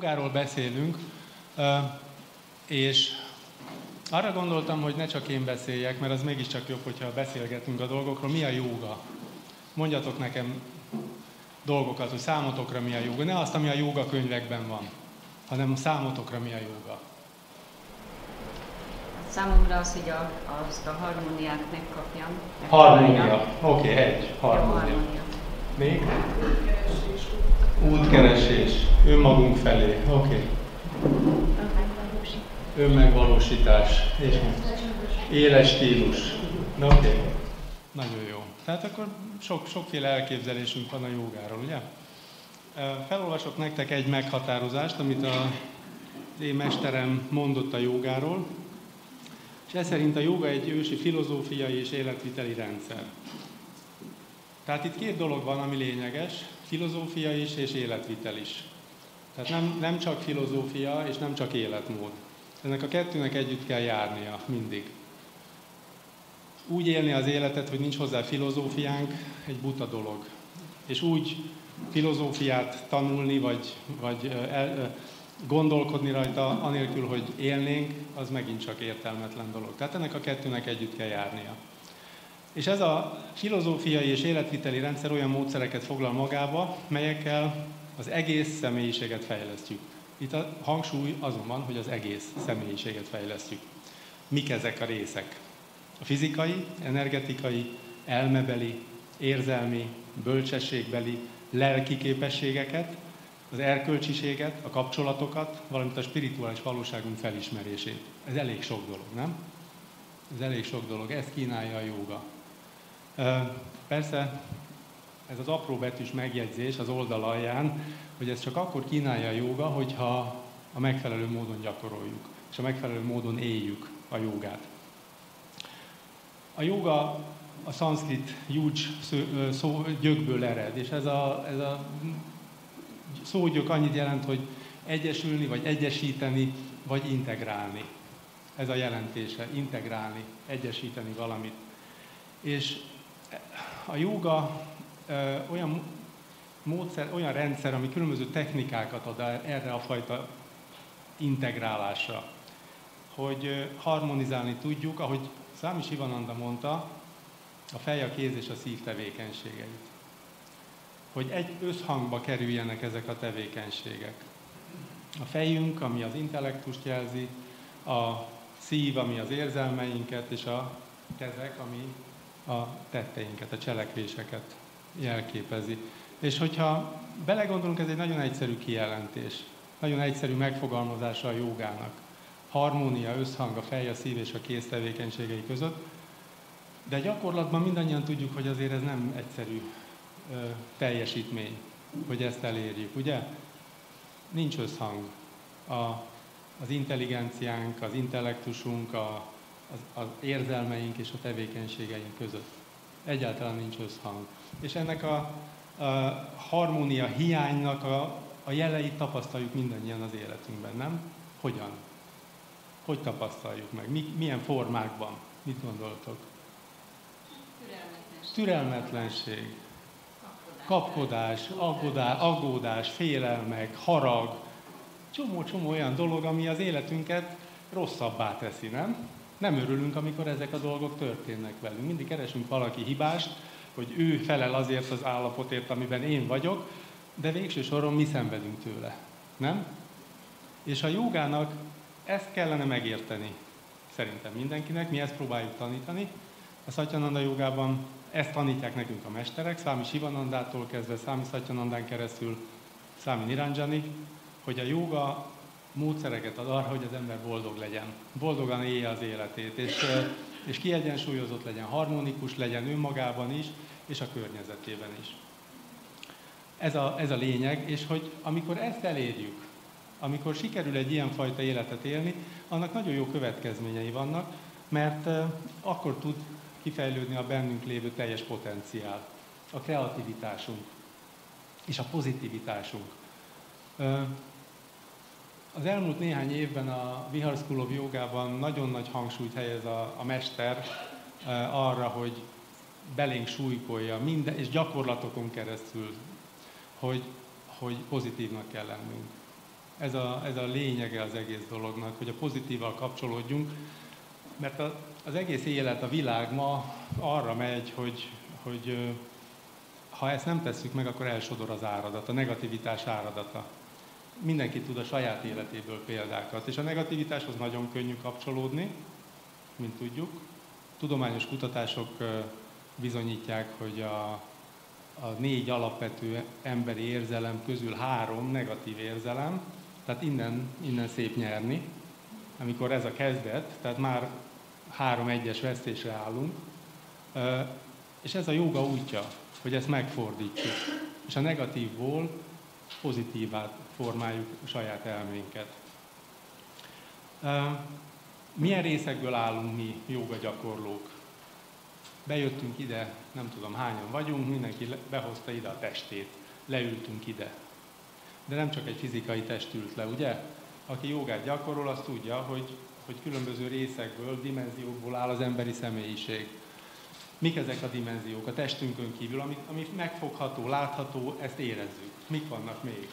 Jogáról beszélünk, és arra gondoltam, hogy ne csak én beszéljek, mert az mégiscsak jobb, hogyha beszélgetünk a dolgokról. Mi a jóga? Mondjatok nekem dolgokat, hogy számotokra mi a jóga. Ne azt, ami a jóga könyvekben van, hanem számotokra mi a jóga. Számomra az, hogy azt a harmóniát megkapjam. Harmónia. Oké, egy. Harmónia. Még? Útkeresés. Önmagunk felé. Oké. Önmegvalósítás. És éles stílus. Oké. Nagyon jó. Tehát akkor sokféle elképzelésünk van a jogáról, ugye? Felolvasok nektek egy meghatározást, amit az én mesterem mondott a jogáról, és ez szerint a joga egy ősi filozófiai és életviteli rendszer. Tehát itt két dolog van, ami lényeges, filozófia is és életvitel is. Tehát nem csak filozófia és nem csak életmód. Ennek a kettőnek együtt kell járnia mindig. Úgy élni az életet, hogy nincs hozzá filozófiánk, egy buta dolog. És úgy filozófiát tanulni, vagy gondolkodni rajta, anélkül, hogy élnénk, az megint csak értelmetlen dolog. Tehát ennek a kettőnek együtt kell járnia. És ez a filozófiai és életviteli rendszer olyan módszereket foglal magába, melyekkel az egész személyiséget fejlesztjük. Itt a hangsúly azon van, hogy az egész személyiséget fejlesztjük. Mik ezek a részek? A fizikai, energetikai, elmebeli, érzelmi, bölcsességbeli, lelki képességeket, az erkölcsiséget, a kapcsolatokat, valamint a spirituális valóságunk felismerését. Ez elég sok dolog, nem? Ez elég sok dolog, ezt kínálja a jóga. Persze, ez az apró betűs megjegyzés az oldal alján, hogy ez csak akkor kínálja a jóga, hogyha a megfelelő módon gyakoroljuk, és a megfelelő módon éljük a jogát. A jóga a szanszkrit juj szógyökből ered, és ez a szógyök annyit jelent, hogy egyesülni, vagy egyesíteni, vagy integrálni. Ez a jelentése, integrálni, egyesíteni valamit. És a jóga olyan módszer, olyan rendszer, ami különböző technikákat ad erre a fajta integrálásra, hogy harmonizálni tudjuk, ahogy Swami Sivananda mondta, a fej, a kéz és a szív tevékenységeit. Hogy egy összhangba kerüljenek ezek a tevékenységek. A fejünk, ami az intellektust jelzi, a szív, ami az érzelmeinket, és a kezek, ami a tetteinket, a cselekvéseket jelképezi. És hogyha belegondolunk, ez egy nagyon egyszerű kijelentés, nagyon egyszerű megfogalmazása a jogának. Harmónia, összhang a fej, a szív és a kéz tevékenységei között, de gyakorlatban mindannyian tudjuk, hogy azért ez nem egyszerű teljesítmény, hogy ezt elérjük, ugye? Nincs összhang az intelligenciánk, az intellektusunk, az érzelmeink és a tevékenységeink között. Egyáltalán nincs összhang. És ennek a harmónia hiánynak a jeleit tapasztaljuk mindannyian az életünkben, nem? Hogyan? Hogy tapasztaljuk meg? Milyen formákban? Mit gondoltok? Türelmetlenség. Kapkodás, aggódás, félelmek, harag. Csomó olyan dolog, ami az életünket rosszabbá teszi, nem? Nem örülünk, amikor ezek a dolgok történnek velünk. Mindig keresünk valaki hibást, hogy ő felel azért az állapotért, amiben én vagyok, de végső soron mi szenvedünk tőle, nem? És a jogának ezt kellene megérteni, szerintem mindenkinek, mi ezt próbáljuk tanítani. A Satyananda jogában ezt tanítják nekünk a mesterek, Swami Sivanandától kezdve, Swami Satyanandán keresztül, Swami Niranjanig, hogy a joga módszereket ad arra, hogy az ember boldog legyen. Boldogan élje az életét, és kiegyensúlyozott legyen, harmonikus legyen önmagában is, és a környezetében is. Ez a lényeg, és hogy amikor ezt elérjük, amikor sikerül egy ilyenfajta életet élni, annak nagyon jó következményei vannak, mert akkor tud kifejlődni a bennünk lévő teljes potenciál, a kreativitásunk és a pozitivitásunk. Az elmúlt néhány évben a Vihar School of Jogában nagyon nagy hangsúlyt helyez a mester arra, hogy belénk súlykolja minden, és gyakorlatokon keresztül, hogy pozitívnak kell lennünk. Ez a lényege az egész dolognak, hogy a pozitívval kapcsolódjunk, mert az egész élet, a világ ma arra megy, hogy ha ezt nem tesszük meg, akkor elsodor az áradat, a negativitás áradata. Mindenki tud a saját életéből példákat, és a negativitáshoz nagyon könnyű kapcsolódni, mint tudjuk. Tudományos kutatások bizonyítják, hogy a 4 alapvető emberi érzelem közül 3 negatív érzelem, tehát innen szép nyerni, amikor ez a kezdet, tehát már 3-1-es vesztésre állunk, és ez a jóga útja, hogy ezt megfordítsuk, és a negatívból pozitívá formáljuk a saját elménket. Milyen részekből állunk mi jóga gyakorlók? Bejöttünk ide, nem tudom hányan vagyunk, mindenki behozta ide a testét, leültünk ide. De nem csak egy fizikai test ült le, ugye? Aki jogát gyakorol, az tudja, hogy különböző részekből, dimenziókból áll az emberi személyiség. Mik ezek a dimenziók a testünkön kívül, ami megfogható, látható, ezt érezzük. Mik vannak még?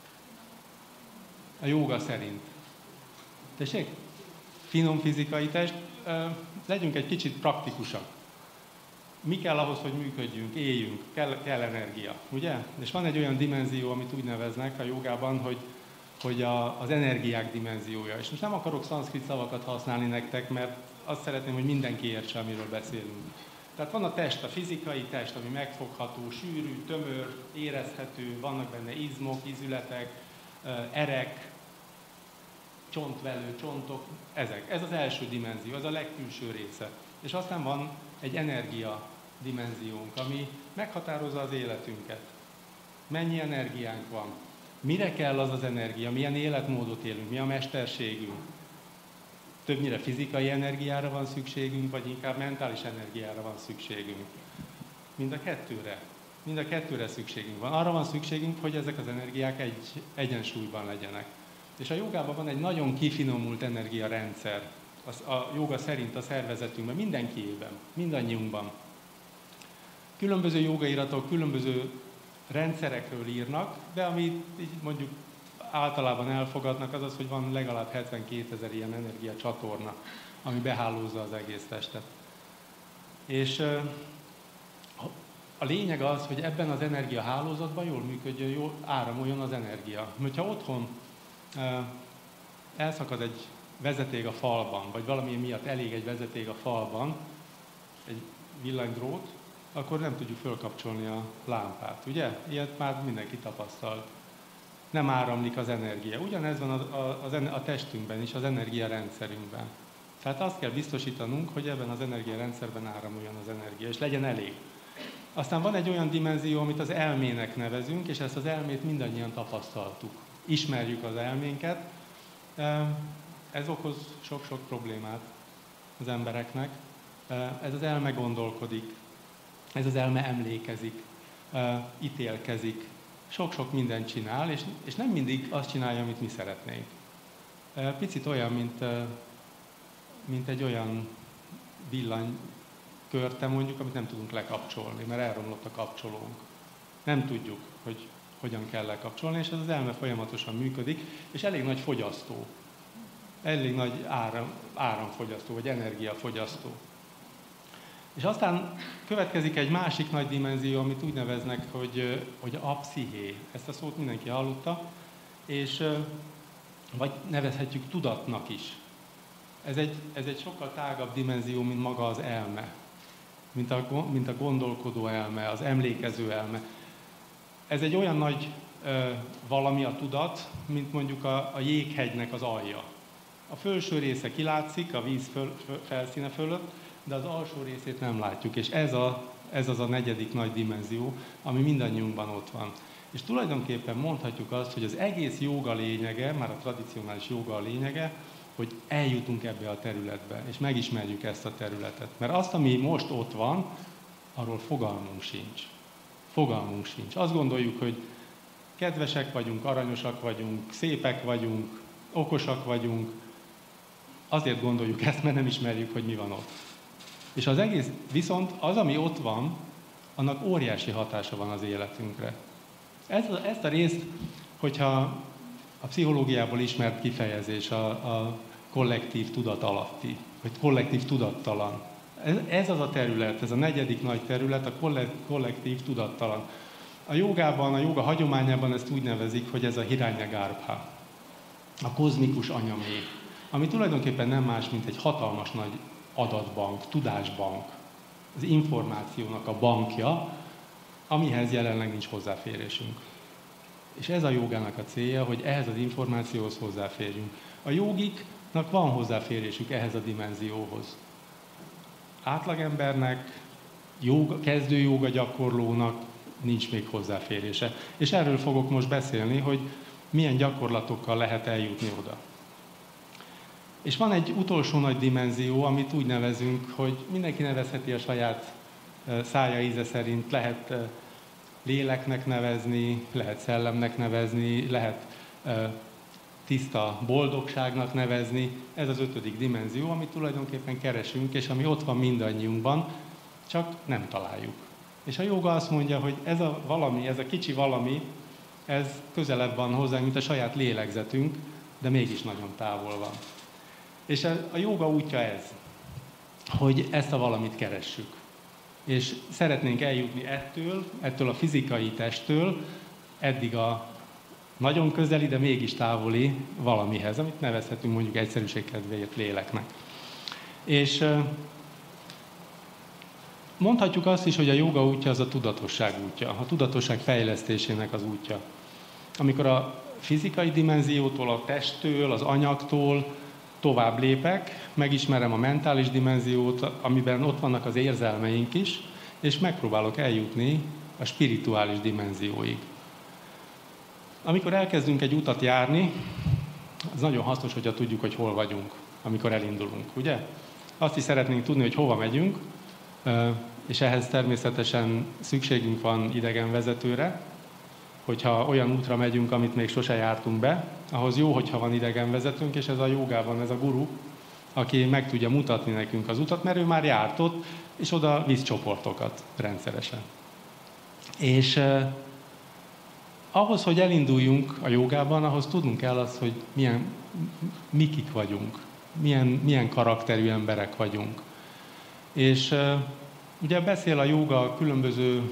A jóga szerint. Tessék? Finom fizikai test, legyünk egy kicsit praktikusak. Mi kell ahhoz, hogy működjünk, éljünk, kell energia, ugye? És van egy olyan dimenzió, amit úgy neveznek a jogában, hogy az energiák dimenziója. És most nem akarok szanszkrit szavakat használni nektek, mert azt szeretném, hogy mindenki értse, amiről beszélünk. Tehát van a test, a fizikai test, ami megfogható, sűrű, tömör, érezhető, vannak benne izmok, ízületek, erek, csontvelő, csontok, ezek. Ez az első dimenzió, ez a legkülső része. És aztán van egy energia dimenziónk, ami meghatározza az életünket. Mennyi energiánk van? Mire kell az energia? Milyen életmódot élünk? Mi a mesterségünk? Többnyire fizikai energiára van szükségünk, vagy inkább mentális energiára van szükségünk? Mind a kettőre. Mind a kettőre szükségünk van. Arra van szükségünk, hogy ezek az energiák egyensúlyban legyenek. És a jogában van egy nagyon kifinomult energiarendszer. A joga szerint a szervezetünkben, mindenkiében, mindannyiunkban. Különböző jogairatok, különböző rendszerekről írnak, de amit így mondjuk általában elfogadnak, az az, hogy van legalább 72 000 ilyen energiacsatorna, ami behálózza az egész testet. És a lényeg az, hogy ebben az energiahálózatban jól működjön, jól áramoljon az energia. Hogyha otthon elszakad egy vezeték a falban, vagy valamilyen miatt elég egy vezeték a falban, egy villanydrót, akkor nem tudjuk fölkapcsolni a lámpát, ugye? Ilyet már mindenki tapasztalt. Nem áramlik az energia. Ugyanez van a testünkben is, az energiarendszerünkben. Tehát azt kell biztosítanunk, hogy ebben az energiarendszerben áramoljon az energia, és legyen elég. Aztán van egy olyan dimenzió, amit az elmének nevezünk, és ezt az elmét mindannyian tapasztaltuk. Ismerjük az elménket. Ez okoz sok-sok problémát az embereknek. Ez az elme gondolkodik, ez az elme emlékezik, ítélkezik, sok-sok mindent csinál, és nem mindig azt csinálja, amit mi szeretnénk. Picit olyan, mint egy olyan villanykörte mondjuk, amit nem tudunk lekapcsolni, mert elromlott a kapcsolónk. Nem tudjuk, hogy hogyan kell lekapcsolni, és ez az elme folyamatosan működik, és elég nagy fogyasztó. Elég nagy áramfogyasztó, vagy energiafogyasztó. És aztán következik egy másik nagy dimenzió, amit úgy neveznek, hogy a psziché. Ezt a szót mindenki hallotta, és vagy nevezhetjük tudatnak is. Ez egy sokkal tágabb dimenzió, mint maga az elme. Mint a gondolkodó elme, az emlékező elme. Ez egy olyan nagy valami a tudat, mint mondjuk a jéghegynek az alja. A felső része kilátszik a víz felszíne fölött, de az alsó részét nem látjuk, és ez az a negyedik nagy dimenzió, ami mindannyiunkban ott van. És tulajdonképpen mondhatjuk azt, hogy az egész jóga lényege, már a tradicionális jóga a lényege, hogy eljutunk ebbe a területbe, és megismerjük ezt a területet. Mert azt, ami most ott van, arról fogalmunk sincs. Fogalmunk sincs. Azt gondoljuk, hogy kedvesek vagyunk, aranyosak vagyunk, szépek vagyunk, okosak vagyunk. Azért gondoljuk ezt, mert nem ismerjük, hogy mi van ott. És az egész, viszont az, ami ott van, annak óriási hatása van az életünkre. Ezt a részt, hogyha a pszichológiából ismert kifejezés a kollektív tudat alatti, vagy kollektív tudattalan. Ez az a terület, ez a negyedik nagy terület, a kollektív tudattalan. A jogában, a joga hagyományában ezt úgy nevezik, hogy ez a hirányagarbha, a kozmikus anyaméh, ami tulajdonképpen nem más, mint egy hatalmas nagy adatbank, tudásbank, az információnak a bankja, amihez jelenleg nincs hozzáférésünk. És ez a jogának a célja, hogy ehhez az információhoz hozzáférjünk. A jogiknak van hozzáférésük ehhez a dimenzióhoz. Átlagembernek, kezdő jóga gyakorlónak nincs még hozzáférése. És erről fogok most beszélni, hogy milyen gyakorlatokkal lehet eljutni oda. És van egy utolsó nagy dimenzió, amit úgy nevezünk, hogy mindenki nevezheti a saját szája íze szerint, lehet léleknek nevezni, lehet szellemnek nevezni, lehet tiszta boldogságnak nevezni. Ez az 5. dimenzió, amit tulajdonképpen keresünk, és ami ott van mindannyiunkban, csak nem találjuk. És a jóga azt mondja, hogy ez a valami, ez a kicsi valami, ez közelebb van hozzánk, mint a saját lélegzetünk, de mégis nagyon távol van. És a jóga útja ez, hogy ezt a valamit keressük. És szeretnénk eljutni ettől a fizikai testtől, eddig a nagyon közeli, de mégis távoli valamihez, amit nevezhetünk mondjuk egyszerűség kedvéért léleknek. És mondhatjuk azt is, hogy a jóga útja az a tudatosság útja, a tudatosság fejlesztésének az útja. Amikor a fizikai dimenziótól, a testtől, az anyagtól tovább lépek, megismerem a mentális dimenziót, amiben ott vannak az érzelmeink is, és megpróbálok eljutni a spirituális dimenzióig. Amikor elkezdünk egy utat járni, az nagyon hasznos, hogyha tudjuk, hogy hol vagyunk, amikor elindulunk, ugye? Azt is szeretnénk tudni, hogy hova megyünk, és ehhez természetesen szükségünk van idegenvezetőre, hogyha olyan útra megyünk, amit még sose jártunk be, ahhoz jó, hogyha van idegenvezetőnk, és ez a jogában, ez a guru, aki meg tudja mutatni nekünk az utat, mert ő már járt ott, és oda visz csoportokat rendszeresen. És ahhoz, hogy elinduljunk a jogában, ahhoz tudnunk kell azt, hogy mikik vagyunk, milyen karakterű emberek vagyunk. És ugye beszél a joga különböző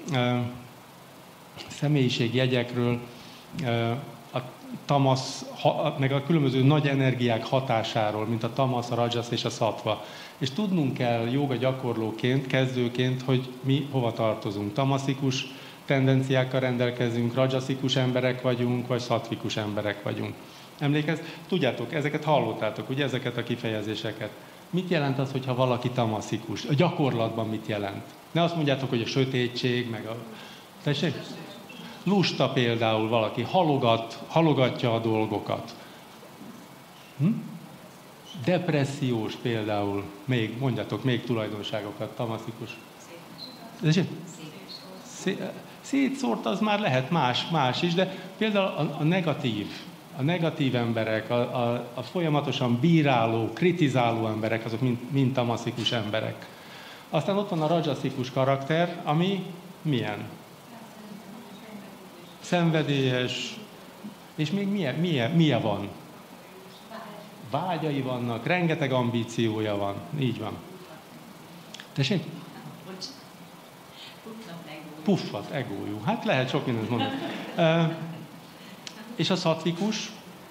személyiségjegyekről, a tamasz, meg a különböző nagy energiák hatásáról, mint a tamasz, a rajasz és a szattva. És tudnunk kell jóga gyakorlóként, kezdőként, hogy mi hova tartozunk. Tamaszikus tendenciákkal rendelkezünk, rajaszikus emberek vagyunk, vagy szattvikus emberek vagyunk. Tudjátok, ezeket hallottátok, ugye, ezeket a kifejezéseket. Mit jelent az, hogyha valaki tamaszikus? A gyakorlatban mit jelent? Ne azt mondjátok, hogy a sötétség, meg a... Tessék? Lusta például valaki, halogatja a dolgokat. Depressziós például, mondjatok még tulajdonságokat, tamaszikus. Szétszórt az már lehet más is, de például a negatív emberek, a folyamatosan bíráló, kritizáló emberek, azok mind tamaszikus emberek. Aztán ott van a rajaszikus karakter, ami milyen? Szenvedélyes, és még milyen van? Vágyai vannak, rengeteg ambíciója van. Így van. Tessék? Puffat, egójú. Hát lehet sok mindent mondani. És a szattvikus?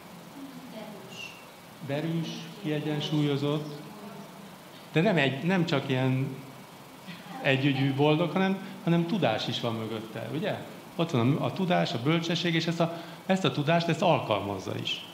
Derűs, kiegyensúlyozott. De nem csak ilyen együgyű boldog, hanem tudás is van mögötte, ugye? Ott van a tudás, a bölcsesség, és ezt a tudást alkalmazza is.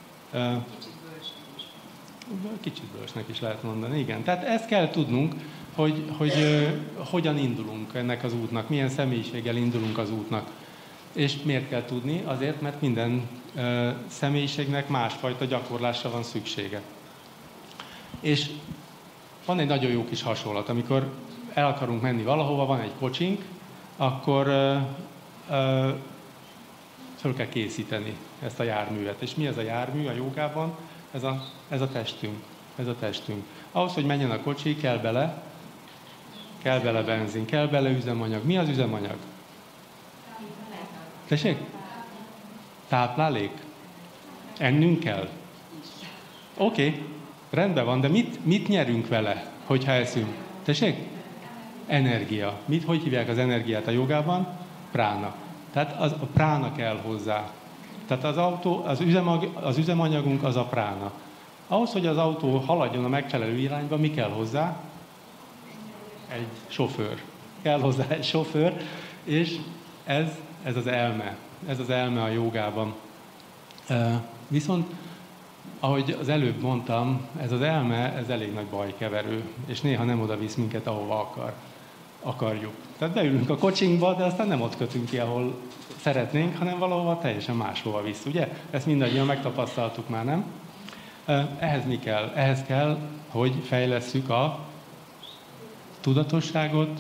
Kicsit bölcsnek is lehet mondani, igen. Tehát ezt kell tudnunk, hogy hogyan indulunk ennek az útnak, milyen személyiséggel indulunk az útnak. És miért kell tudni? Azért, mert minden személyiségnek másfajta gyakorlásra van szüksége. És van egy nagyon jó kis hasonlat, amikor el akarunk menni valahova, van egy kocsink, akkor fel kell készíteni ezt a járművet. És mi ez a jármű a jogában? Ez a testünk. Ahhoz, hogy menjen a kocsi, kell bele benzin, kell bele üzemanyag. Mi az üzemanyag? Tessék? Táplálék? Ennünk kell? Oké, rendben van, de mit nyerünk vele, hogyha eszünk? Tessék? Energia. Hogy hívják az energiát a jogában? Prána. Tehát a prána kell hozzá. Tehát az üzemanyagunk az a prána. Ahhoz, hogy az autó haladjon a megfelelő irányba, mi kell hozzá? Egy sofőr. Kell hozzá egy sofőr, és ez az elme. Ez az elme a jogában. Viszont, ahogy az előbb mondtam, ez az elme, ez elég nagy bajkeverő, és néha nem oda visz minket, ahova akarjuk. Tehát beülünk a kocsinkba, de aztán nem ott kötünk ki, ahol szeretnénk, hanem valahova teljesen máshova visz, ugye? Ezt mindannyian megtapasztaltuk már, nem? Ehhez mi kell? Ehhez kell, hogy fejlesszük a tudatosságot,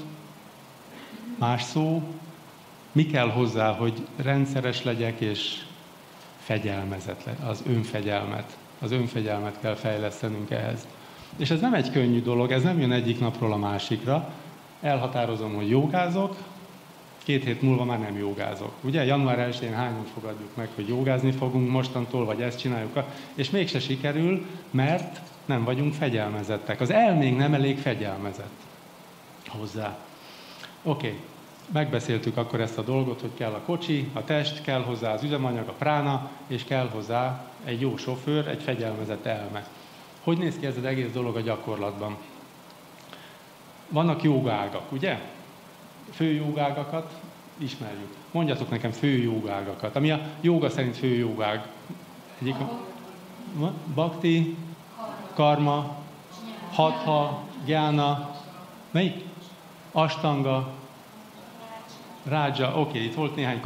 más szó, mi kell hozzá, hogy rendszeres legyek, és fegyelmezett le, az önfegyelmet kell fejlesztenünk ehhez. És ez nem egy könnyű dolog, ez nem jön egyik napról a másikra. Elhatározom, hogy jogázok, 2 hét múlva már nem jogázok. Ugye, január 1-én hányan fogadjuk meg, hogy jogázni fogunk mostantól, vagy ezt csináljuk, és mégse sikerül, mert nem vagyunk fegyelmezettek. Az elménk nem elég fegyelmezett hozzá. Oké. Megbeszéltük akkor ezt a dolgot, hogy kell a kocsi, a test, kell hozzá az üzemanyag, a prána, és kell hozzá egy jó sofőr, egy fegyelmezett elme. Hogy néz ki ez az egész dolog a gyakorlatban? Vannak jogágak, ugye? Fő jogágakat ismerjük. Mondjatok nekem fő jogágakat. Ami a jóga szerint fő jogág. Egyik bhakti, karma, hatha, gyána, melyik? Astanga, rádzsa, oké, itt volt néhány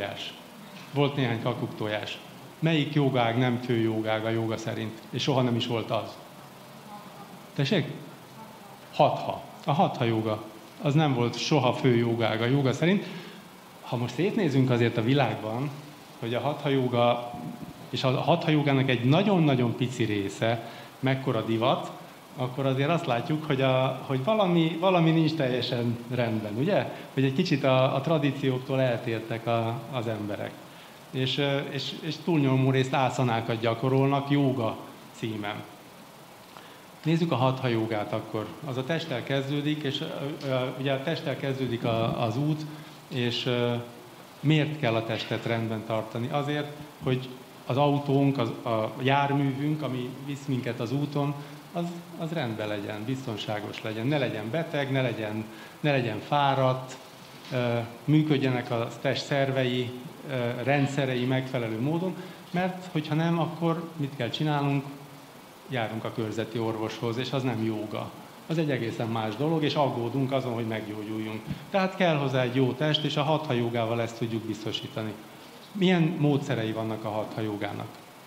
kakuktojás. Melyik jogág nem fő jogág a jóga szerint? És soha nem is volt az. Tessék? Hatha. A hatha jóga. Az nem volt soha fő jogág a jóga szerint. Ha most szétnézünk azért a világban, hogy a hatha jóga, és a hatha jógának egy nagyon-nagyon pici része, mekkora divat, akkor azért azt látjuk, hogy valami nincs teljesen rendben, ugye? Hogy egy kicsit a tradícióktól eltértek az emberek. És túlnyomó részt ászanákat gyakorolnak jóga címen. Nézzük a hatha jógát akkor. Az a testtel kezdődik, és ugye a testtel kezdődik az út, és miért kell a testet rendben tartani? Azért, hogy az autónk, a járművünk, ami visz minket az úton, az rendben legyen, biztonságos legyen, ne legyen beteg, ne legyen fáradt, működjenek a test szervei, rendszerei megfelelő módon, mert hogyha nem, akkor mit kell csinálnunk? Járunk a körzeti orvoshoz, és az nem jóga. Az egy egészen más dolog, és aggódunk azon, hogy meggyógyuljunk. Tehát kell hozzá egy jó test, és a hatha jógával ezt tudjuk biztosítani. Milyen módszerei vannak a hatha jógának?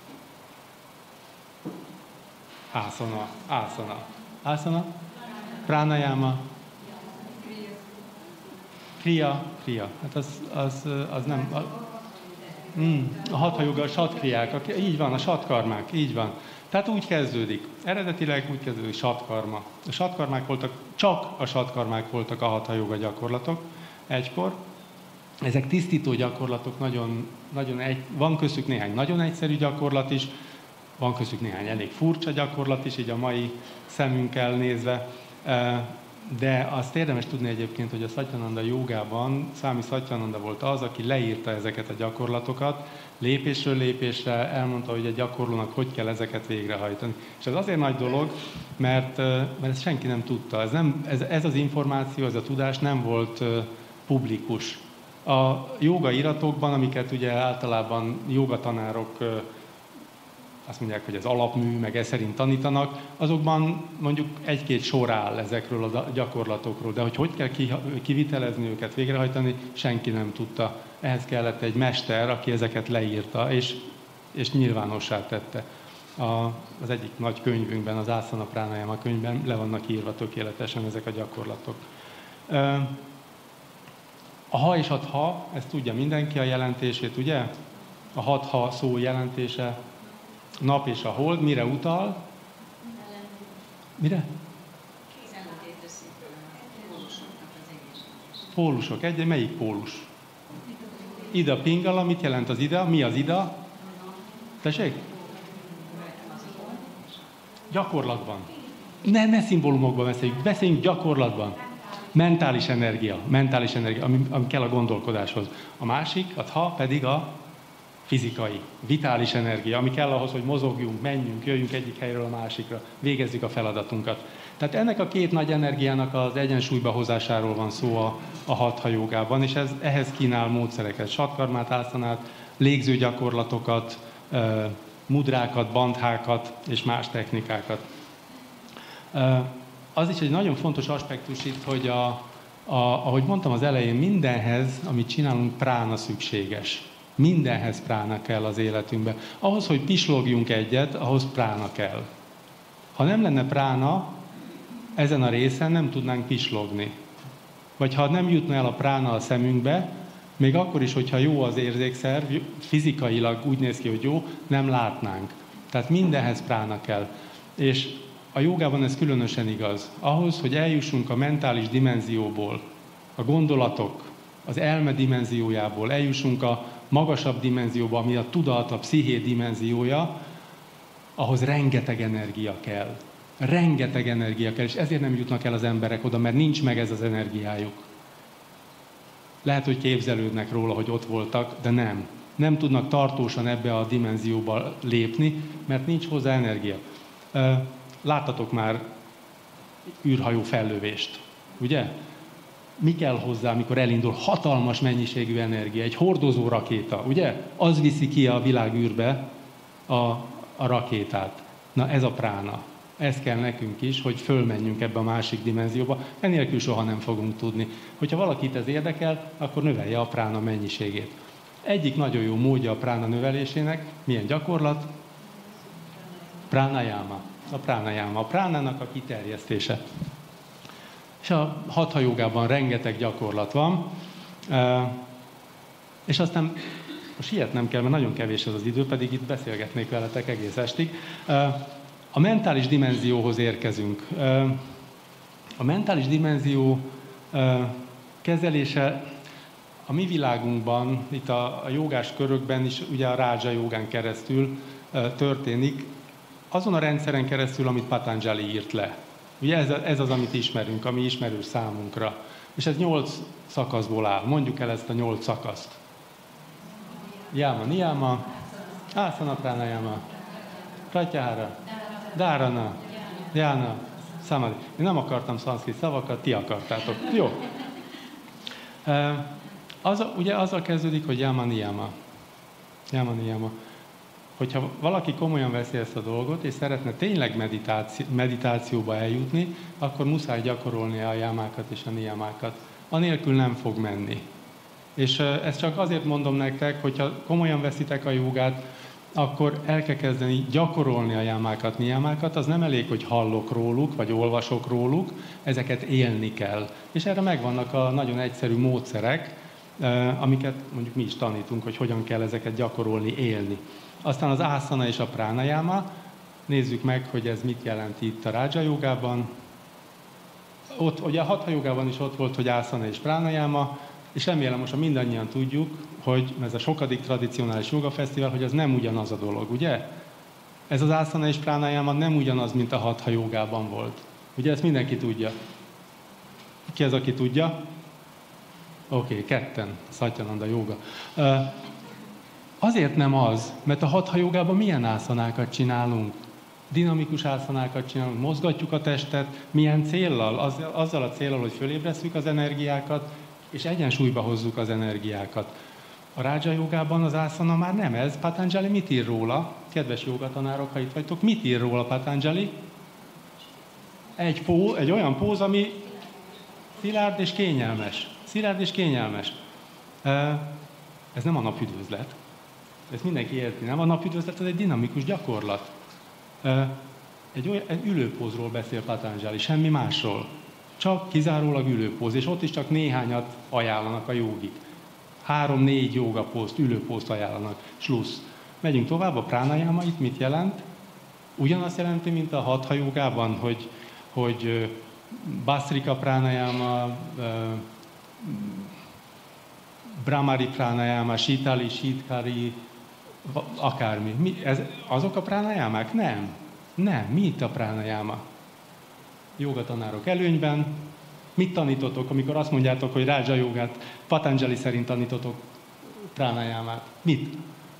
Ásana. Pranayama. Kriya. Hát az nem... A hatha jóga, a satkriák, így van, a satkarmák, így van. Tehát úgy kezdődik. Eredetileg úgy kezdődik satkarma. Csak a satkarmák voltak a hatha jóga gyakorlatok egykor. Ezek tisztító gyakorlatok, van köztük néhány nagyon egyszerű gyakorlat is, van köztük néhány elég furcsa gyakorlat is, így a mai szemünkkel nézve, de azt érdemes tudni egyébként, hogy a Satyananda jógában Swami Satyananda volt az, aki leírta ezeket a gyakorlatokat, lépésről lépésre elmondta, hogy egy gyakorlónak hogy kell ezeket végrehajtani. És ez azért nagy dolog, mert ezt senki nem tudta. Ez az információ, ez a tudás nem volt publikus. A jóga iratokban, amiket ugye általában jogatanárok azt mondják, hogy ez alapmű, meg ez szerint tanítanak, azokban mondjuk 1-2 sor áll ezekről a gyakorlatokról, de hogy kell kivitelezni őket, végrehajtani, senki nem tudta. Ehhez kellett egy mester, aki ezeket leírta, és nyilvánossá tette. Az egyik nagy könyvünkben, az Asana Pranayama könyvben le vannak írva tökéletesen ezek a gyakorlatok. A ha és ha, ezt tudja mindenki a jelentését, ugye? A ha szó jelentése, nap és a hold, mire utal? Mire? Pólusok. Melyik pólus? Ida Pingala, mit jelent az ida? Mi az ida? Tessék? Gyakorlatban. Ne szimbólumokban beszéljünk gyakorlatban. Mentális energia, ami kell a gondolkodáshoz. A másik, pedig a fizikai, vitális energia, ami kell ahhoz, hogy mozogjunk, menjünk, jöjjünk egyik helyről a másikra, végezzük a feladatunkat. Tehát ennek a két nagy energiának az egyensúlyba hozásáról van szó a hatha jógában, és ehhez kínál módszereket, satkarmát, ászanát, légző gyakorlatokat, mudrákat, bandhákat és más technikákat. Az is egy nagyon fontos aspektus itt, hogy ahogy mondtam az elején, mindenhez, amit csinálunk, prána szükséges. Mindenhez prána kell az életünkben. Ahhoz, hogy pislogjunk egyet, ahhoz prána kell. Ha nem lenne prána, ezen a részen nem tudnánk pislogni. Vagy ha nem jutna el a prána a szemünkbe, még akkor is, hogyha jó az érzékszerv, fizikailag úgy néz ki, hogy jó, nem látnánk. Tehát mindenhez prána kell. És a jógában ez különösen igaz. Ahhoz, hogy eljussunk a mentális dimenzióból, a gondolatok, az elme dimenziójából, eljussunk a magasabb dimenzióba, ami a tudat, a psziché dimenziója, ahhoz rengeteg energia kell. Rengeteg energia kell, és ezért nem jutnak el az emberek oda, mert nincs meg ez az energiájuk. Lehet, hogy képzelődnek róla, hogy ott voltak, de nem. Nem tudnak tartósan ebbe a dimenzióba lépni, mert nincs hozzá energia. Láttatok már űrhajó fellövést, ugye? Mi kell hozzá, amikor elindul hatalmas mennyiségű energia, egy hordozó rakéta, ugye? Az viszi ki a világűrbe a rakétát. Na ez a prána. Ez kell nekünk is, hogy fölmenjünk ebbe a másik dimenzióba. Enélkül soha nem fogunk tudni. Hogyha valakit ez érdekel, akkor növelje a prána mennyiségét. Egyik nagyon jó módja a prána növelésének, milyen gyakorlat? Pranayama. A pránának a kiterjesztése. És a hatha jógában rengeteg gyakorlat van, és aztán sietnem kell, mert nagyon kevés ez az idő, pedig itt beszélgetnék veletek egész estig. A mentális dimenzióhoz érkezünk. A mentális dimenzió kezelése a mi világunkban, itt a jogás körökben is, ugye a Raja jogán keresztül történik, azon a rendszeren keresztül, amit Patanjali írt le. Ugye ez az, amit ismerünk, ami ismerős számunkra. És ez 8 szakaszból áll. Mondjuk el ezt a 8 szakaszt. Yama, niyama, asana, pranayama, pratyahara, dharana, dhyana, samadhi. Én nem akartam szanszkrit szavakat, ti akartátok. Jó. Ugye azzal kezdődik, hogy yama, niyama. Yama, niyama. Hogyha valaki komolyan veszi ezt a dolgot, és szeretne tényleg meditációba eljutni, akkor muszáj gyakorolni a jámákat és a niyamákat. Anélkül nem fog menni. És ezt csak azért mondom nektek, hogyha komolyan veszitek a jogát, akkor el kell kezdeni gyakorolni a jámákat, niyamákat. Az nem elég, hogy hallok róluk, vagy olvasok róluk, ezeket élni kell. És erre megvannak a nagyon egyszerű módszerek, amiket mondjuk mi is tanítunk, hogy hogyan kell ezeket gyakorolni, élni. Aztán az ászana és a pranayama. Nézzük meg, hogy ez mit jelent itt a Raja jogában. Ott, ugye a hatha jogában is ott volt, hogy ászana és pranayama, és remélem most mindannyian tudjuk, hogy ez a sokadik tradicionális jogafesztivál, hogy az nem ugyanaz a dolog, ugye? Ez az ászana és pranayama nem ugyanaz, mint a hatha jogában volt. Ugye ezt mindenki tudja. Ki az, aki tudja? Oké, ketten. Szatyananda jóga. Azért nem az, mert a hatha jogában milyen ászanákat csinálunk? Dinamikus ászanákat csinálunk, mozgatjuk a testet, milyen céllal? Azzal a céllal, hogy fölébresszük az energiákat, és egyensúlyba hozzuk az energiákat. A Raja jogában az ászana már nem ez. Patanjali mit ír róla? Kedves jogatanárok, ha itt vagytok, mit ír róla Patanjali? Egy olyan póz, ami szilárd és kényelmes. Szilárd és kényelmes. Ez nem a napüdvözlet. Ezt mindenki érti, nem? A napüdvözlet az egy dinamikus gyakorlat. Egy ülőpózról beszél Patanjali, semmi másról. Csak kizárólag ülőpóz, és ott is csak néhányat ajánlanak a jogik. 3-4 jogapózt, ülőpózt ajánlanak. Slussz. Megyünk tovább, a pranayama itt mit jelent? Ugyanazt jelenti, mint a hatha jogában, hogy Basrika pranayama, Brahmari pranayama, Shitali, Shitkari, akármi. Azok a pránajámák? Nem. Nem. Mi itt a pránajáma? Jogatanárok előnyben. Mit tanítotok, amikor azt mondjátok, hogy Raja jogát Patanjali szerint tanítotok pránajámát? Mit?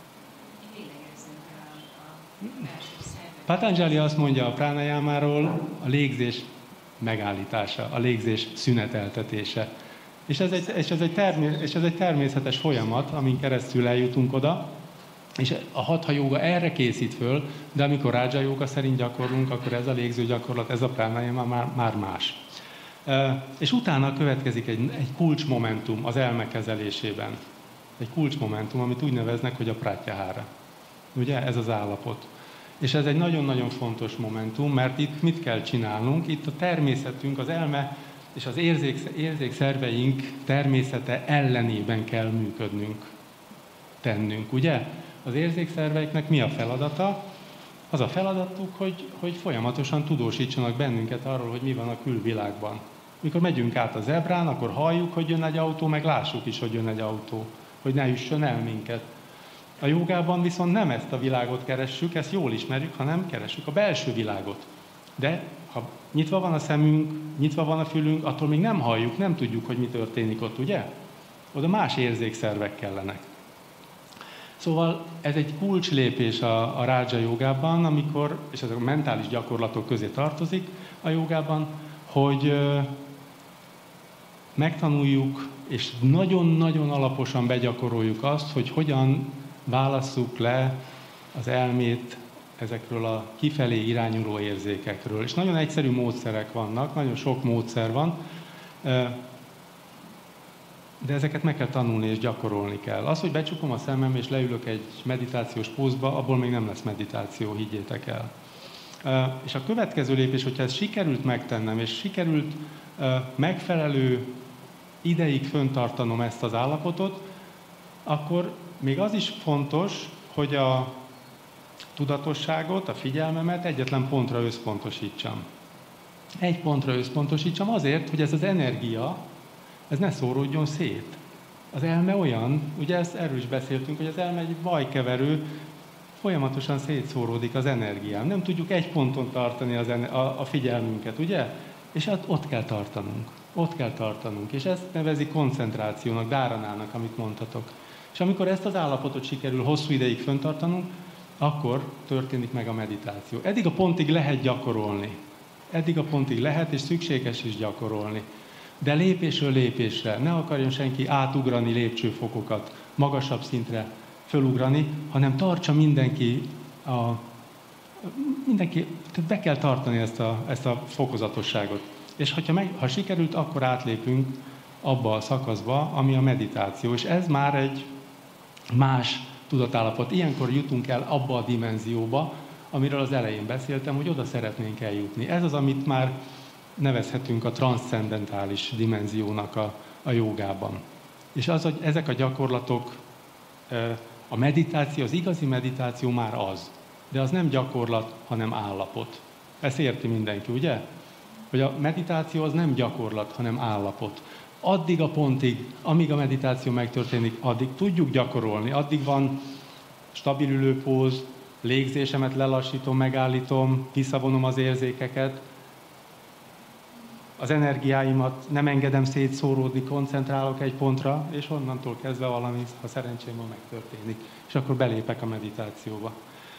Patanjali azt mondja a pránajámáról, a légzés megállítása, a légzés szüneteltetése. És ez egy természetes folyamat, amin keresztül eljutunk oda, és a hatha jóga erre készít föl, de amikor Raja jóga szerint gyakorlunk, akkor ez a légző gyakorlat, ez a pránajáma már más. És utána következik egy kulcsmomentum az elme kezelésében. Egy kulcsmomentum, amit úgy neveznek, hogy a pratyahara. Ugye? Ez az állapot. És ez egy nagyon-nagyon fontos momentum, mert itt mit kell csinálnunk? Itt a természetünk, az elme és az érzékszerveink természete ellenében kell működnünk, tennünk, ugye? Az érzékszerveiknek mi a feladata? Az a feladatuk, hogy folyamatosan tudósítsanak bennünket arról, hogy mi van a külvilágban. Mikor megyünk át a zebrán, akkor halljuk, hogy jön egy autó, meg lássuk is, hogy jön egy autó, hogy ne üssön el minket. A jogában viszont nem ezt a világot keressük, ezt jól ismerjük, hanem keressük a belső világot. De ha nyitva van a szemünk, nyitva van a fülünk, attól még nem halljuk, nem tudjuk, hogy mi történik ott, ugye? Oda más érzékszervek kellenek. Szóval ez egy kulcslépés a Raja jogában, amikor, és ez a mentális gyakorlatok közé tartozik a jogában, hogy megtanuljuk, és nagyon-nagyon alaposan begyakoroljuk azt, hogy hogyan válasszuk le az elmét ezekről a kifelé irányuló érzékekről. És nagyon egyszerű módszerek vannak, nagyon sok módszer van, de ezeket meg kell tanulni és gyakorolni kell. Az, hogy becsukom a szemem és leülök egy meditációs pózba, abból még nem lesz meditáció, higgyétek el. És a következő lépés, hogyha ezt sikerült megtennem, és sikerült megfelelő ideig föntartanom ezt az állapotot, akkor még az is fontos, hogy a tudatosságot, a figyelmemet egyetlen pontra összpontosítsam. Egy pontra összpontosítsam azért, hogy ez az energia, ez ne szóródjon szét. Az elme olyan, ugye erről is beszéltünk, hogy az elme egy vajkeverő, folyamatosan szétszóródik az energiám. Nem tudjuk egy ponton tartani a figyelmünket, ugye? És ott kell tartanunk. Ott kell tartanunk. És ezt nevezi koncentrációnak, dáranának, amit mondhatok. És amikor ezt az állapotot sikerül hosszú ideig fenntartanunk, akkor történik meg a meditáció. Eddig a pontig lehet gyakorolni. Eddig a pontig lehet, és szükséges is gyakorolni. De lépésről lépésre ne akarjon senki átugrani lépcsőfokokat, magasabb szintre fölugrani, hanem tartsa mindenki, be kell tartani ezt a fokozatosságot. És ha sikerült, akkor átlépünk abba a szakaszba, ami a meditáció. És ez már egy más tudatállapot. Ilyenkor jutunk el abba a dimenzióba, amiről az elején beszéltem, hogy oda szeretnénk eljutni. Ez az, amit már nevezhetünk a transzcendentális dimenziónak a jogában. És az, hogy ezek a gyakorlatok, a meditáció, az igazi meditáció már az. De az nem gyakorlat, hanem állapot. Ezt érti mindenki, ugye? Hogy a meditáció az nem gyakorlat, hanem állapot. Addig a pontig, amíg a meditáció megtörténik, addig tudjuk gyakorolni. Addig van stabil ülőpóz, légzésemet lelassítom, megállítom, visszavonom az érzékeket, az energiáimat nem engedem szétszóródni, koncentrálok egy pontra, és onnantól kezdve valami, ha szerencsém van, megtörténik. És akkor belépek a meditációba.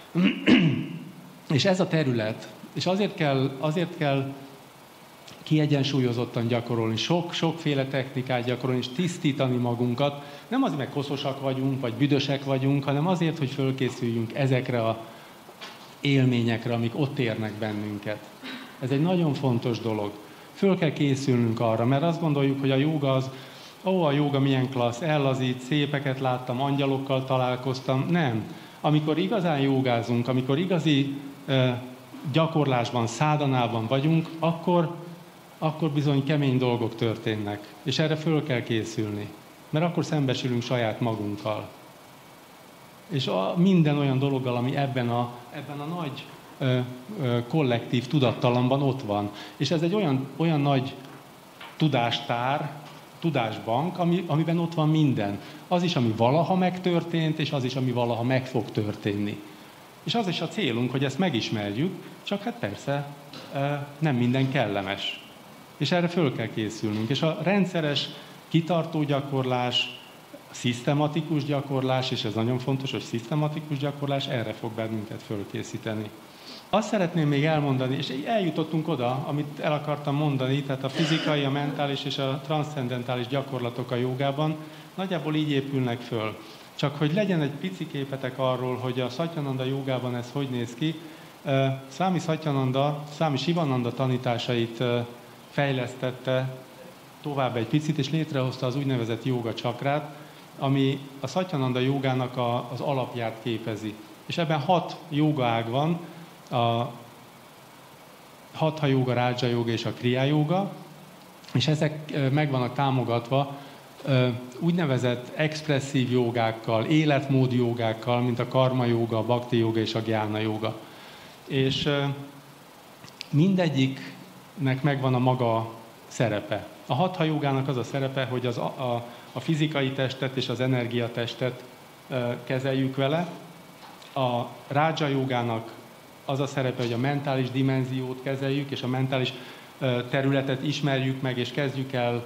És ez a terület, és azért kell kiegyensúlyozottan gyakorolni, sokféle technikát gyakorolni, és tisztítani magunkat. Nem azért, mert koszosak vagyunk, vagy büdösek vagyunk, hanem azért, hogy fölkészüljünk ezekre az élményekre, amik ott érnek bennünket. Ez egy nagyon fontos dolog. Föl kell készülnünk arra, mert azt gondoljuk, hogy a jóga az, a jóga milyen klassz, ellazít, szépeket láttam, angyalokkal találkoztam. Nem. Amikor igazán jogázunk, amikor igazi gyakorlásban, szádanában vagyunk, akkor bizony kemény dolgok történnek. És erre föl kell készülni. Mert akkor szembesülünk saját magunkkal. És minden olyan dologgal, ami ebben a nagy kollektív tudattalamban ott van. És ez egy olyan nagy tudástár, tudásbank, amiben ott van minden. Az is, ami valaha megtörtént, és az is, ami valaha meg fog történni. És az is a célunk, hogy ezt megismerjük, csak hát persze nem minden kellemes. És erre föl kell készülnünk. És a rendszeres, kitartó gyakorlás, szisztematikus gyakorlás, és ez nagyon fontos, hogy szisztematikus gyakorlás erre fog bennünket fölkészíteni. Azt szeretném még elmondani, és eljutottunk oda, amit el akartam mondani, tehát a fizikai, a mentális és a transzcendentális gyakorlatok a jogában nagyjából így épülnek föl. Csak hogy legyen egy pici képetek arról, hogy a Satyananda jogában ez hogy néz ki, Swami Sivananda tanításait fejlesztette tovább egy picit, és létrehozta az úgynevezett jóga csakrát, ami a Satyananda jogának az alapját képezi. És ebben 6 jógaág van, a Hatha jóga, Raja jóga és a Kriya jóga, és ezek meg vannak támogatva úgynevezett expresszív jogákkal, életmód jogákkal, mint a karma jóga, a bhakti jóga és a gyána jóga. És mindegyiknek megvan a maga szerepe. A hatha jogának az a szerepe, hogy a fizikai testet és az energiatestet kezeljük vele. A Raja jogának az a szerepe, hogy a mentális dimenziót kezeljük, és a mentális területet ismerjük meg, és kezdjük el,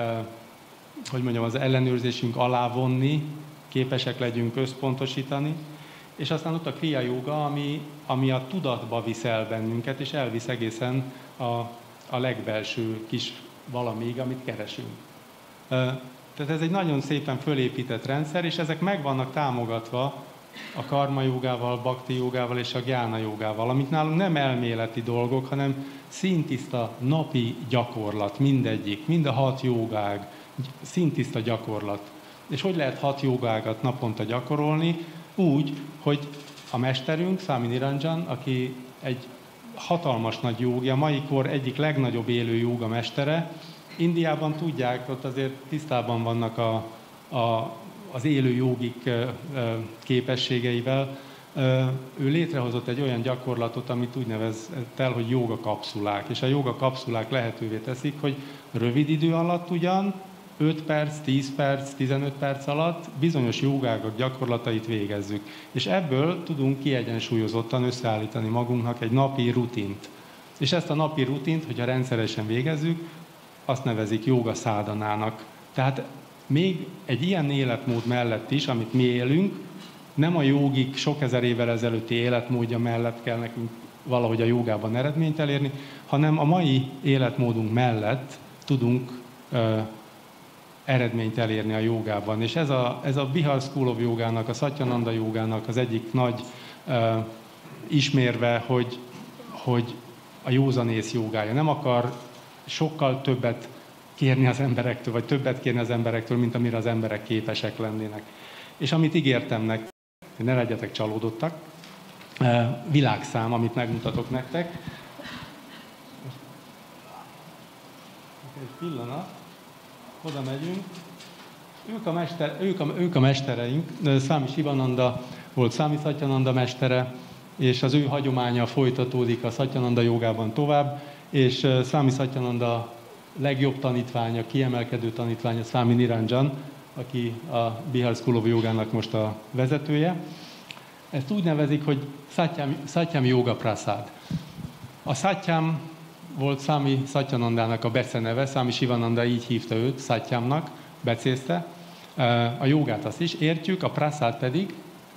az ellenőrzésünk alá vonni, képesek legyünk összpontosítani. És aztán ott a Kriya jóga, ami a tudatba visz el bennünket, és elvisz egészen a legbelső kis valamig, amit keresünk. Tehát ez egy nagyon szépen fölépített rendszer, és ezek meg vannak támogatva a karma jogával, bhakti jogával és a gyána jogával, amit nálunk nem elméleti dolgok, hanem színtiszta napi gyakorlat, mindegyik, mind a 6 jogág, színtiszta gyakorlat. És hogy lehet 6 jogágat naponta gyakorolni? Úgy, hogy a mesterünk, Swami Niranjan, aki egy hatalmas nagy jógi, a mai kor egyik legnagyobb élő jóga mestere. Indiában tudják, ott azért tisztában vannak az élő jógik képességeivel. Ő létrehozott egy olyan gyakorlatot, amit úgy nevezett el, hogy jóga kapszulák. És a jóga kapszulák lehetővé teszik, hogy rövid idő alatt ugyan, 5 perc, 10 perc, 15 perc alatt bizonyos jogágak gyakorlatait végezzük. És ebből tudunk kiegyensúlyozottan összeállítani magunknak egy napi rutint. És ezt a napi rutint, hogyha rendszeresen végezzük, azt nevezik jóga szádanának. Tehát még egy ilyen életmód mellett is, amit mi élünk, nem a jógik sok ezer évvel ezelőtti életmódja mellett kell nekünk valahogy a jogában eredményt elérni, hanem a mai életmódunk mellett tudunk eredményt elérni a jogában. És ez a Bihar School of Yogának, a Satyananda jogának az egyik nagy ismérve, hogy a józanész jogája nem akar sokkal többet kérni az emberektől, vagy többet kérni az emberektől, mint amire az emberek képesek lennének. És amit ígértem nektek, hogy ne legyetek csalódottak, világszám, amit megmutatok nektek. Egy pillanat, oda megyünk. Ők a mestereink. Swami Sivananda volt Swami Satyananda mestere, és az ő hagyománya folytatódik a Satyananda jogában tovább, és Swami Satyananda legjobb tanítványa, kiemelkedő tanítványa Swami Niranjan, aki a Bihar School of Yogának most a vezetője. Ezt úgy nevezik, hogy Satyam Yoga Prasad. A Satyam volt Swami Satyanandának a beceneve, Swami Sivananda így hívta őt, Satyamnak, becézte. A jogát azt is értjük, a Prasad pedig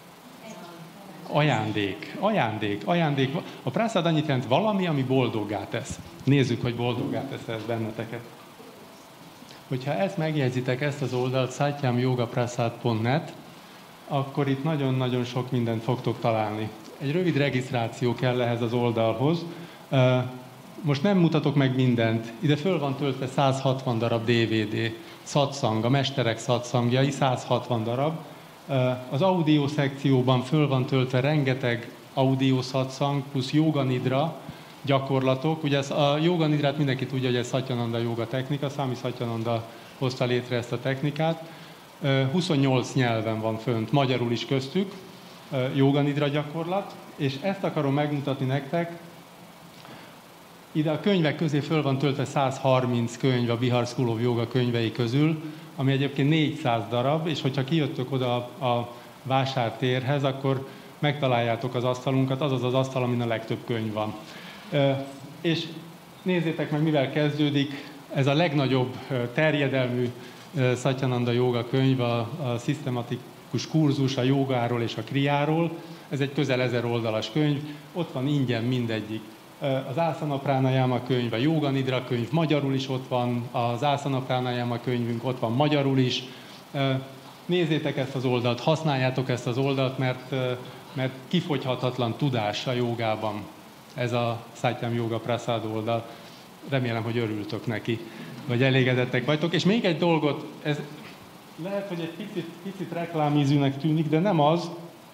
ajándék. A Prasad annyit jelent valami, ami boldoggá tesz. Nézzük, hogy boldoggá tesz ez benneteket. Hogyha ezt megjegyzitek, ezt az oldalt, satyamyogaprasad.net, akkor itt nagyon-nagyon sok mindent fogtok találni. Egy rövid regisztráció kell ehhez az oldalhoz. Most nem mutatok meg mindent. Ide föl van töltve 160 darab DVD, szatsang, a mesterek szatsangjai, 160 darab. Az audio szekcióban föl van töltve rengeteg audio szatsang plusz yoga nidra gyakorlatok. Ugye a yoga nidrát mindenki tudja, hogy ez Satyananda joga technika, Swami Satyananda hozta létre ezt a technikát. 28 nyelven van fönt, magyarul is köztük, yoga nidra gyakorlat, és ezt akarom megmutatni nektek. ide a könyvek közé föl van töltve 130 könyv a Bihar School of Yoga könyvei közül, ami egyébként 400 darab, és hogyha kijöttök oda a vásártérhez, akkor megtaláljátok az asztalunkat, az az asztal, amin a legtöbb könyv van. És nézzétek meg, mivel kezdődik. Ez a legnagyobb terjedelmű Satyananda Yoga könyv, a szisztematikus kurzus a jogáról és a kriáról. Ez egy közel 1000 oldalas könyv, ott van ingyen mindegyik. Az Asana Pranayama könyv, a Yoga Nidra könyv, magyarul is ott van, az Asana Pranayama könyvünk ott van magyarul is. Nézzétek ezt az oldalt, használjátok ezt az oldalt, mert kifogyhatatlan tudás a jogában. Ez a Satyam Yoga Prasad oldal. Remélem, hogy örültök neki, vagy elégedettek vagytok. És még egy dolgot, ez lehet, hogy egy picit reklámízűnek tűnik, de nem az.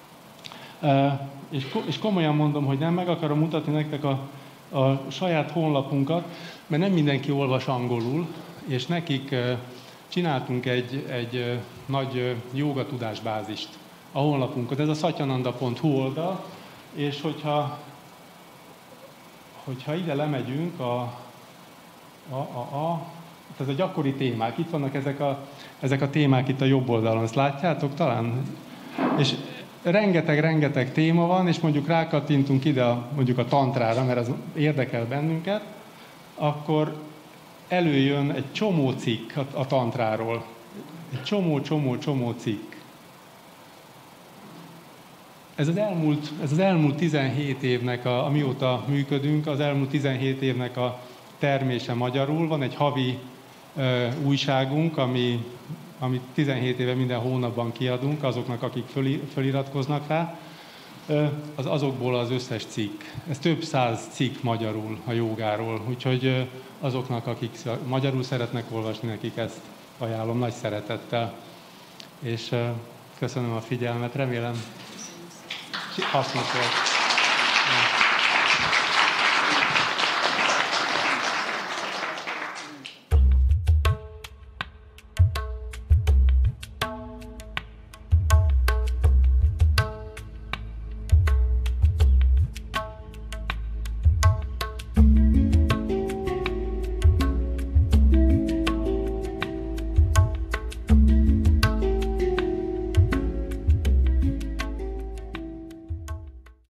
És komolyan mondom, hogy nem, meg akarom mutatni nektek a saját honlapunkat, mert nem mindenki olvas angolul, és nekik csináltunk egy nagy jóga tudásbázist a honlapunkon. Ez a satyananda.hu oldal, és hogyha ide lemegyünk, ez a gyakori témák, itt vannak ezek a témák itt a jobb oldalon, ezt látjátok talán? És rengeteg téma van, és mondjuk rákattintunk ide mondjuk a tantrára, mert az érdekel bennünket, akkor előjön egy csomó cikk a tantráról. Egy csomó cikk. Ez az elmúlt 17 évnek, amióta működünk, az elmúlt 17 évnek a termése magyarul. Van egy havi újságunk, amit 17 éve minden hónapban kiadunk, azoknak, akik föliratkoznak rá, azokból az összes cikk. Ez több száz cikk magyarul a jogáról, úgyhogy azoknak, akik magyarul szeretnek olvasni, nekik ezt ajánlom nagy szeretettel. És köszönöm a figyelmet, remélem hasznos volt.